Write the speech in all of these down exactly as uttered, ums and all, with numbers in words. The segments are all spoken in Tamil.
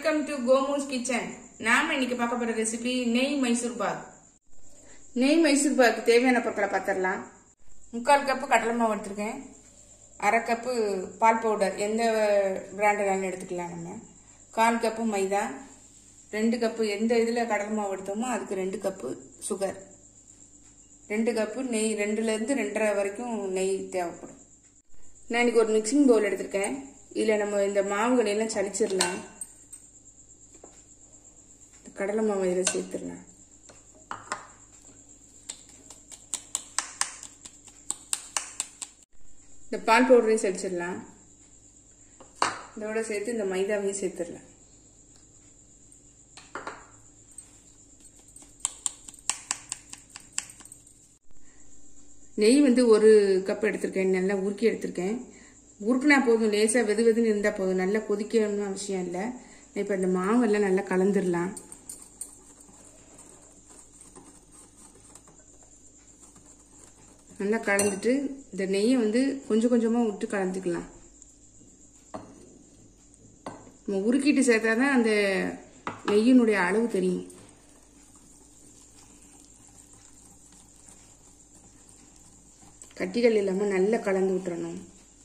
Welcome to GOMU'S kitchen. நாம இன்னைக்கு பார்க்க போற ரெசிபி நெய் மைசூர் பாக். நெய் மைசூர் பாக் தேவையான பொருட்களை பார்த்துடலாம். முக்கால் கப்பு கடலை மாவு எடுத்துருக்கேன். அரை கப்பு பால் பவுடர் எந்த பிராண்டடாலும் எடுத்துக்கலாம் நம்ம. கால் கப்பு மைதா, ரெண்டு கப்பு எந்த இதில் கடலை மாவு எடுத்தோமோ அதுக்கு ரெண்டு கப்பு சுகர், ரெண்டு கப்பு நெய், ரெண்டுல இருந்து ரெண்டரை வரைக்கும் நெய் தேவைப்படும். நான் இன்னைக்கு ஒரு மிக்சிங் பவுல் எடுத்திருக்கேன். இதில் நம்ம இந்த மாவுகளை எல்லாம் சலிச்சிடலாம். கடலை மாவு இதில் சேர்த்துடலாம். இந்த பால் பவுடரையும் சலிச்சிடலாம். இதோட சேர்த்து இந்த மைதாவையும் சேர்த்துடலாம். நெய் வந்து ஒரு கப் எடுத்திருக்கேன். நல்லா உருக்கி எடுத்திருக்கேன். உருக்குனா போதும், லேசாக வெது வெதுன்னு இருந்தால் போதும், நல்லா கொதிக்கணும்னு அவசியம் இல்லை. இப்போ இந்த மாவெல்லாம் நல்லா கலந்துடலாம். நல்லா கலந்துட்டு இந்த நெய்யை வந்து கொஞ்சம் கொஞ்சமாக விட்டு கலந்துக்கலாம். நம்ம உருக்கிட்டு சேர்த்தா தான் அந்த நெய்யினுடைய அளவு தெரியும். கட்டிகள் இல்லாமல் நல்லா கலந்து விட்டுறணும்.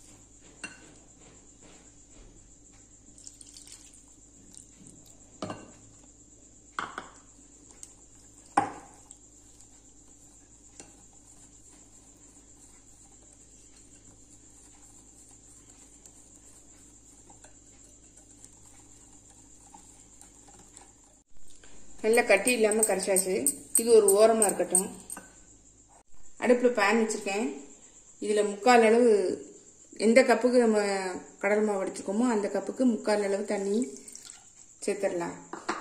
நல்லா கட்டி இல்லாமல் கரைச்சாச்சு. இது ஒரு ஓரமாக இருக்கட்டும். அடுப்பில் பேன் வச்சுருக்கேன். இதில் முக்கால் அளவு எந்த கப்புக்கு நம்ம கடலை மாவு எடுத்துருக்கோமோ அந்த கப்புக்கு முக்கால் அளவு தண்ணி சேர்த்துடலாம்.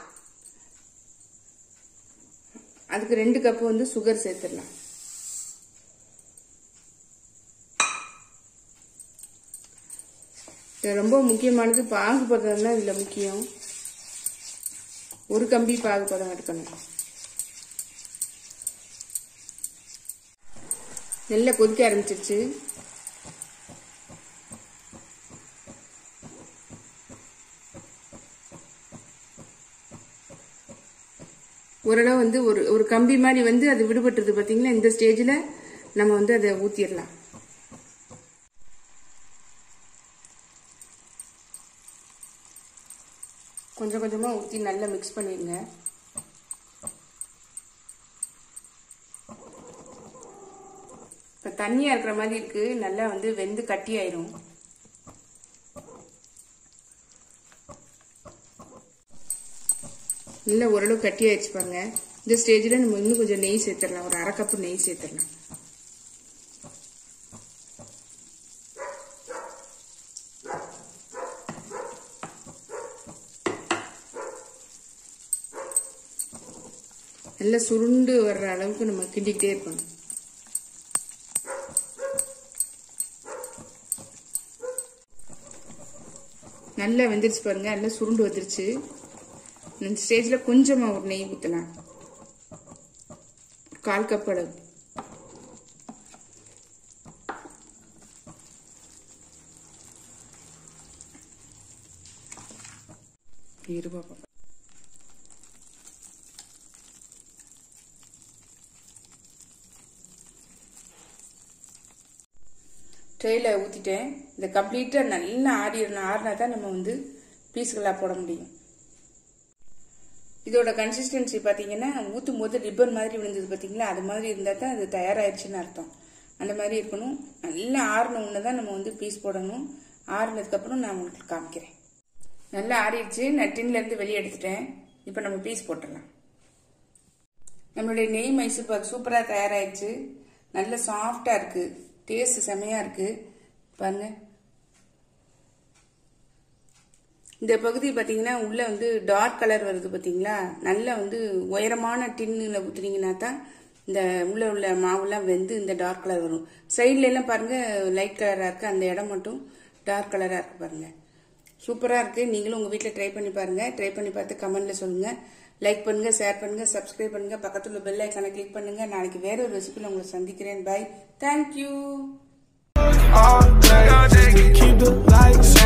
அதுக்கு ரெண்டு கப்பு வந்து சுகர் சேர்த்துடலாம். இது ரொம்ப முக்கியமானது பாகுபதம் தான் இதில் முக்கியம். ஒரு கம்பி பாகுபதம் எடுக்கணும். நல்லா கொதிக்க ஆரம்பிச்சிருச்சு. ஓரளவு வந்து ஒரு ஒரு கம்பி மாதிரி வந்து அது விடுபட்டுருது பார்த்தீங்களா. இந்த ஸ்டேஜில் நம்ம வந்து அதை ஊற்றிடலாம். கொஞ்சம் கொஞ்சமாக ஊற்றி நல்லா மிக்ஸ் பண்ணிடுங்க. இப்போ தண்ணியாக இருக்கிற மாதிரி இருக்கு. நல்லா வந்து வெந்து கட்டி ஆயிரும். நல்லா ஓரளவு கட்டி ஆயிடுச்சு பாருங்க. இந்த ஸ்டேஜில் நம்ம இன்னும் கொஞ்சம் நெய் சேர்த்துடலாம். ஒரு அரை கப்பு நெய் சேர்த்துடலாம். நல்லா சுருண்டு வர்ற அளவுக்கு நம்ம கிண்டிக்கிட்டே இருக்கணும். நல்லா வெந்துருச்சு பாருங்க. நல்லா சுருண்டு வந்துருச்சு. இந்த ஸ்டேஜில் கொஞ்சமாக ஒரு நெய் ஊற்றலாம். கால் கப் அளவு. இருபா ட்ரெயில ஊற்றிட்டேன். இதை கம்ப்ளீட்டாக நல்லா ஆடிடணும். ஆடினா தான் நம்ம வந்து பீஸ்களாக போட முடியும். இதோட கன்சிஸ்டன்சி பார்த்தீங்கன்னா ஊற்றும் போது ரிப்பன் மாதிரி விழுந்தது பார்த்தீங்களா, அது மாதிரி இருந்தால் தான் அது தயாராகிடுச்சுன்னு அர்த்தம். அந்த மாதிரி இருக்கணும். நல்லா ஆறின உடனே தான் நம்ம வந்து பீஸ் போடணும். ஆறினதுக்கப்புறம் நான் உங்களுக்கு காமிக்கிறேன். நல்லா ஆறிடுச்சு. நான் டின்லேருந்து வெளியே எடுத்துட்டேன். இப்போ நம்ம பீஸ் போட்டுடலாம். நம்மளுடைய நெய் மைசூர் பாக் சூப்பராக தயாராகிடுச்சு. நல்ல சாஃப்டாக இருக்குது. டேஸ்ட் செமையா இருக்கு பாருங்க. இந்த பகுதி பார்த்தீங்கன்னா உள்ள வந்து டார்க் கலர் வருது பார்த்தீங்களா. நல்லா வந்து உயரமான டின்னில் ஊற்றுனீங்கன்னா தான் இந்த உள்ள உள்ள மாவுலாம் வெந்து இந்த டார்க் கலர் வரும். சைட்ல எல்லாம் பாருங்க லைட் கலராக இருக்கு. அந்த இடம் மட்டும் டார்க் கலராக இருக்கு பாருங்க. சூப்பராக இருக்கு. நீங்களும் உங்கள் வீட்டில் ட்ரை பண்ணி பாருங்க. ட்ரை பண்ணி பார்த்து கமெண்ட்ல சொல்லுங்க. லைக் பண்ணுங்க, ஷேர் பண்ணுங்க, சப்ஸ்கிரைப் பண்ணுங்க, பக்கத்துல பெல் ஐகானை கிளிக் பண்ணுங்க. நாளைக்கு வேற ஒரு ரெசிபில உங்களை சந்திக்கிறேன். பை. தேங்க்யூ.